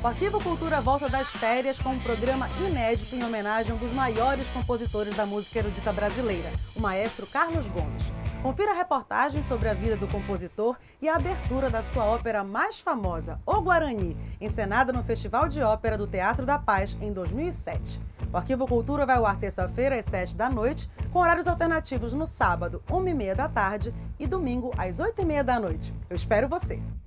O Arquivo Cultura volta das férias com um programa inédito em homenagem a um dos maiores compositores da música erudita brasileira, o maestro Carlos Gomes. Confira a reportagem sobre a vida do compositor e a abertura da sua ópera mais famosa, O Guarani, encenada no Festival de Ópera do Teatro da Paz em 2007. O Arquivo Cultura vai ao ar terça-feira às 7 da noite, com horários alternativos no sábado, 1h30 da tarde e domingo às 8h30 da noite. Eu espero você!